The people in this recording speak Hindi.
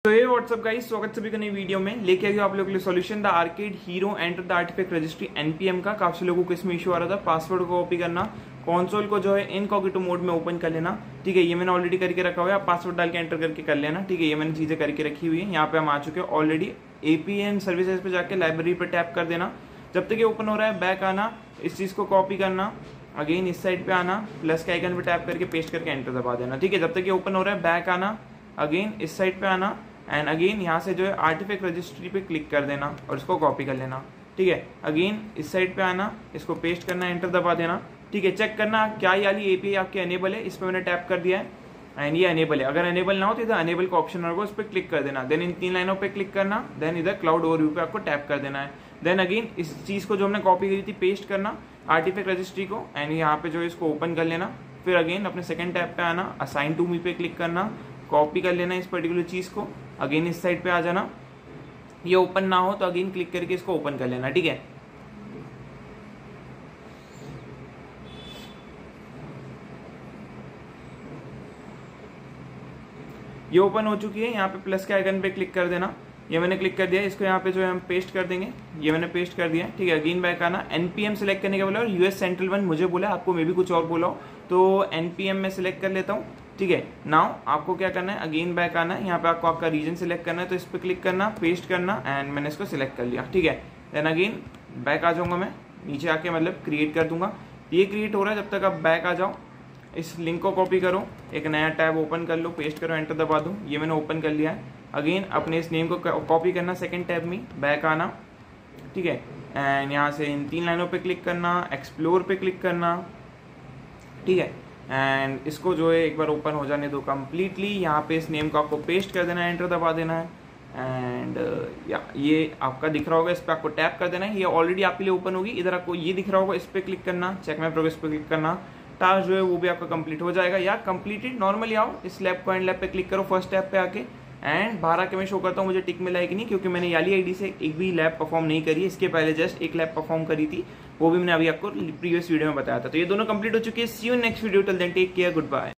तो ये व्हाट्सअप गाइस, स्वागत सभी का नई वीडियो में। लेके आ गया आप लोगों के लिए solution the arcade hero enter the artifact registry NPM का। काफी लोगों को इसमें इशू आ रहा था, पासवर्ड को कॉपी करना, कंसोल को जो है इनकॉग्निटो मोड में ओपन कर लेना। ठीक है, ये मैंने ऑलरेडी करके रखा हुआ है, आप पासवर्ड डाल के एंटर करके कर लेना। ठीक है, ये मैंने चीजें करके रखी हुई है। यहाँ पे हम आ चुके हैं ऑलरेडी। एपीएन सर्विसेज पे जाके लाइब्रेरी पे टैप कर देना। जब तक ये ओपन हो रहा है बैक आना, इस चीज को कॉपी करना, अगेन इस साइड पे आना, प्लस के आइकन पे टैप करके पेस्ट करके एंटर दबा देना। ठीक है, जब तक ये ओपन हो रहा है बैक आना, अगेन इस साइड पे आना एंड अगेन यहाँ से जो है आर्टिफैक्ट रजिस्ट्री पे क्लिक कर देना और इसको कॉपी कर लेना। ठीक है, अगेन इस साइड पे आना, इसको पेस्ट करना, एंटर दबा देना। ठीक है, चेक करना क्या ये वाली एपीआई आपके अनेबल है। इस पर मैंने टैप कर दिया है एंड ये अनेबल है। अगर अनेबल ना हो तो इधर अनेबल का ऑप्शन होगा, उस पर क्लिक कर देना। देन इन 3 लाइनों पे क्लिक करना, देन इधर क्लाउड ओवरव्यू पे आपको टैप कर देना है। देन अगेन इस चीज को जो हमने कॉपी करी थी पेस्ट करना आर्टिफैक्ट रजिस्ट्री को एंड यहाँ पे जो है इसको ओपन कर लेना। फिर अगेन अपने सेकंड टैब पे आना, असाइन टू मी पे क्लिक करना, कॉपी कर लेना इस पर्टिकुलर चीज को, अगेन इस साइड पे आ जाना। ये ओपन ना हो तो अगेन क्लिक करके इसको ओपन कर लेना। ठीक है, ये ओपन हो चुकी है। यहाँ पे प्लस के आइकन पे क्लिक कर देना, ये मैंने क्लिक कर दिया। इसको यहाँ पे जो है हम पेस्ट कर देंगे, ये मैंने पेस्ट कर दिया। ठीक है, अगेन बैक आना, एनपीएम सिलेक्ट करने के बोला और यूएस सेंट्रल वन मुझे बोला, आपको मे भी कुछ और बोला हो, तो एनपीएम में सिलेक्ट कर लेता हूँ। ठीक है, नाउ आपको क्या करना है, अगेन बैक आना है। यहाँ पे आपको आपका रीजन सिलेक्ट करना है, तो इस पर क्लिक करना, पेस्ट करना एंड मैंने इसको सिलेक्ट कर लिया। ठीक है, देन अगेन बैक आ जाऊंगा मैं, नीचे आके मतलब क्रिएट कर दूंगा। ये क्रिएट हो रहा है, जब तक आप बैक आ जाओ इस लिंक को कॉपी करो, एक नया टैब ओपन कर लो, पेस्ट करो, एंटर दबा दो। ये मैंने ओपन कर लिया है। अगेन अपने इस नेम को कॉपी करना, सेकंड टैब में बैक आना। ठीक है, एंड यहाँ से इन 3 लाइनों पे क्लिक करना, एक्सप्लोर पे क्लिक करना। ठीक है, एंड इसको जो है एक बार ओपन हो जाने दो कम्प्लीटली। यहाँ पे इस नेम को आपको पेस्ट कर देना है, एंटर दबा देना है एंड ये आपका दिख रहा होगा, इस पर आपको टैप कर देना है। ये ऑलरेडी आपके लिए ओपन होगी। इधर आपको ये दिख रहा होगा, इस पर क्लिक करना, चेक माय प्रोग्रेस पे क्लिक करना, टास्क जो है वो भी आपका कंप्लीट हो जाएगा। या कंप्लीटेड नॉर्मली आओ, इस लैब को एंड लैब पे क्लिक करो फर्स्ट टैब पे आके एंड 12 के मैं शो करता हूँ मुझे टिक मिला है कि नहीं, क्योंकि मैंने याली आईडी से एक भी लैब परफॉर्म नहीं करी है। इसके पहले जस्ट एक लैब परफॉर्म करी थी, वो भी मैंने अभी आपको प्रीवियस वीडियो में बताया था। तो ये दोनों कंप्लीट हो चुके हैं। See you next video, till then take care, good bye.